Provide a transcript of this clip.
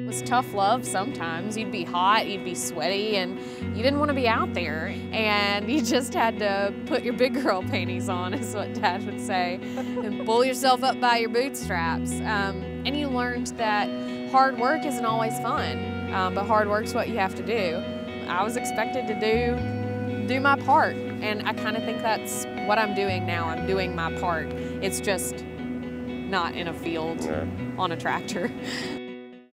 was tough love sometimes. You'd be hot, you'd be sweaty, and you didn't want to be out there. And you just had to put your big girl panties on, is what Dad would say, and pull yourself up by your bootstraps. And you learned that hard work isn't always fun, but hard work's what you have to do. I was expected to do my part, and I kind of think that's what I'm doing now. I'm doing my part. It's just not in a field on a tractor.